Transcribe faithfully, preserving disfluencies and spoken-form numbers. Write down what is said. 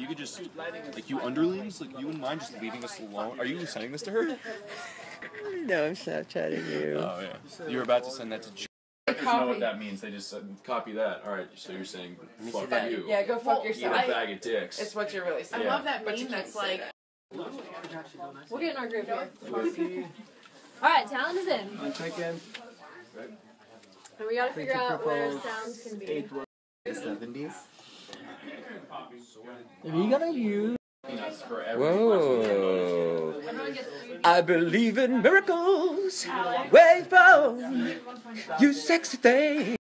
You could just, like, you underlings, like, you wouldn't mind just leaving us alone. Are you sending this to her? No, I'm Snapchatting you. Oh, yeah. You were about to send that to J. I just know what that means. They just said, copy that. Alright, so you're saying, fuck that. you. Yeah, go fuck Eat yourself. a bag of dicks. It's what you're really saying. I love that But you meme can't that's say like... We'll get in our group here. Alright, talent is in. One second. And we gotta figure out where sounds can be. seventies. Are you gonna use? Whoa. I believe in miracles. Wait for you, sexy thing.